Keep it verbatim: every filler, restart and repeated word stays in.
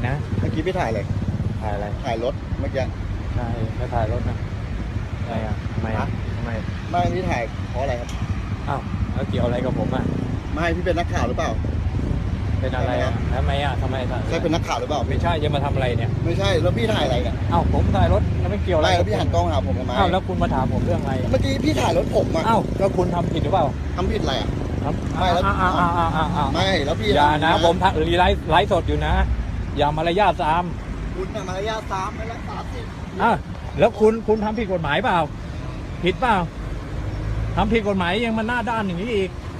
นะเมื่อกี้พี่ถ่ายเลยถ่ายอะไรถ่ายรถเมื่อกี้ใช่ไม่ถ่ายรถนะทำไมอ่ะทำไมอ่ะทำไมไม่พี่ถ่ายเพราะอะไรครับอ้าวแล้วเกี่ยวอะไรกับผมอ่ะไม่พี่เป็นนักข่าวหรือเปล่าเป็นอะไรอ่ะทำไมอ่ะทำไมถ่ายใช่เป็นนักข่าวหรือเปล่าไม่ใช่จะมาทำอะไรเนี่ยไม่ใช่แล้วพี่ถ่ายอะไรเนี่ยอ้าวผมถ่ายรถแล้วไม่เกี่ยวอะไรไม่แล้วพี่หันกล้องหาผมทำไมอ้าวแล้วคุณมาถามผมเรื่องอะไรเมื่อกี้พี่ถ่ายรถผมอ่ะอ้าวแล้วคุณทำผิดหรือเปล่าทำผิดอะไรอ่ะครับไม่แล้วอ้าวอ้าวอ้าวอ้าวอ้าวไม่แล้วพี่อย่านะผมถ่ายรีไลฟ์ไลฟ์สดอยู่นะ อย่ามารยาทตามคุณน่ะมารยาทสามไม่รักษาสิทธิ์อ่ะแล้วคุณคุณทำผิดกฎหมายเปล่า ผิดเปล่าทำผิดกฎหมายยังมาหน้าด้านอย่างนี้อีก